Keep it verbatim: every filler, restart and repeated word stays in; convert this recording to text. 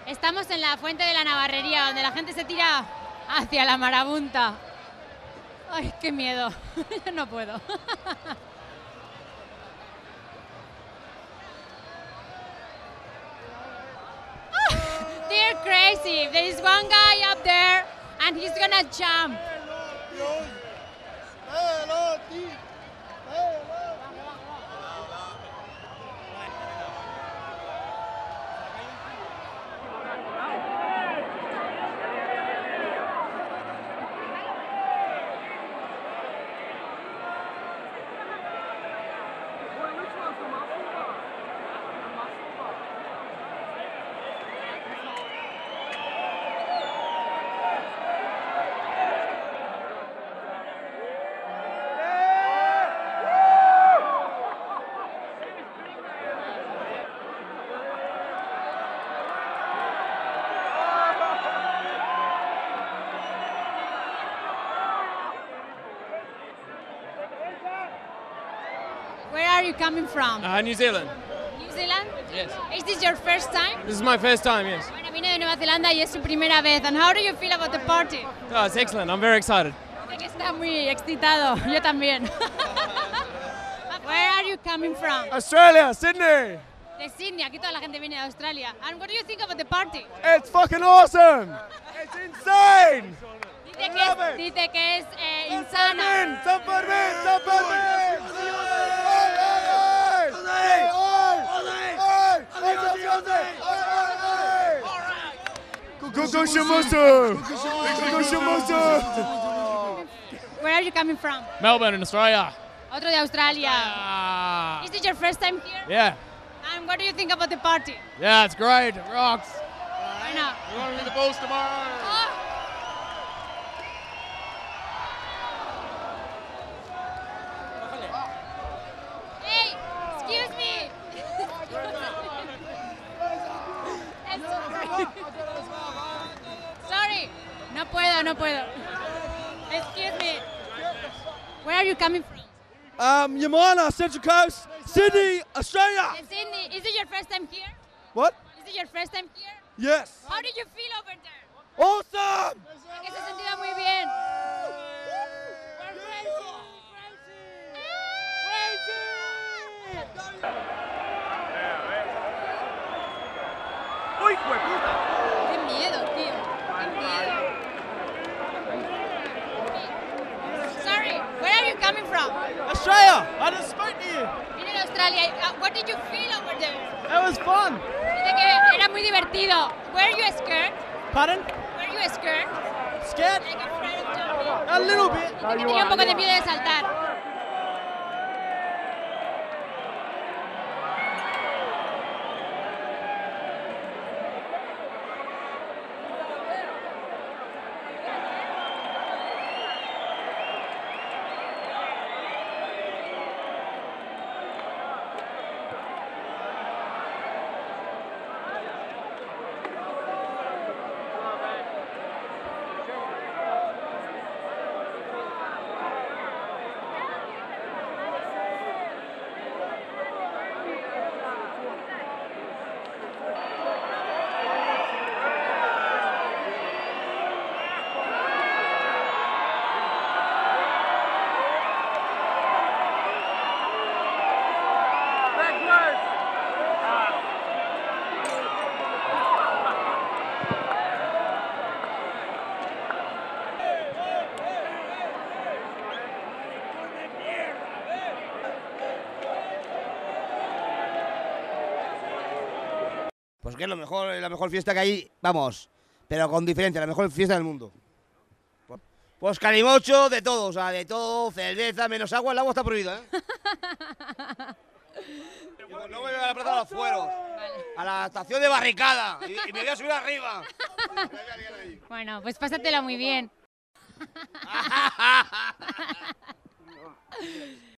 Estamos en la Fuente de la Navarrería, donde la gente se tira hacia la marabunta. Ay, qué miedo. Yo no puedo. They're crazy. There is one guy up there, and he's gonna jump. Where are you coming from? Uh, New Zealand. New Zealand? Yes. Is this your first time? This is my first time, yes. Bueno, vine de Nueva Zelanda y es su primera vez. And how do you feel about the party? Oh, it's excellent. I'm very excited. Dice que está muy excitado. Yo también. Where are you coming from? Australia, Sydney. De Sydney. Aquí toda la gente viene de Australia. And what do you think about the party? It's fucking awesome. It's insane. Dice que es, dice que es eh, insana. San Fermín, San Fermín. Where are you coming from? Melbourne in Australia. Otro de Australia. Ah. Is this your first time here? Yeah. And what do you think about the party? Yeah, it's great. It rocks. Bueno. We're going to the Bulls tomorrow. Oh. Hey, excuse me. Sorry. No puedo, no puedo. Excuse me. Where are you coming from? Um, Yamana, Central Coast, Sydney, Australia. De Sydney. Is it your first time here? What? Is it your first time here? Yes. How did you feel over there? Awesome. Que se ha sentido muy bien. ¡Uy, puta! Qué miedo, tío. Qué miedo. Sorry, where are you coming from? Australia, I just spoke to you. Vine de Australia. Uh, what did you feel over there? It was fun. Dice que era muy divertido. Were you scared? Pardon? Were you scared? Scared? Like afraid of jumping? A little bit. Dice que tenía un poco de miedo de saltar. Pues que es lo mejor, la mejor fiesta que hay, vamos, pero con diferencia, la mejor fiesta del mundo. Pues calimocho, de todo, o sea, de todo, cerveza, menos agua, el agua está prohibida, ¿eh? No voy a la plaza de los fueros, vale. A la estación de barricada, y, y me voy a subir arriba. Bueno, pues pásatelo muy bien.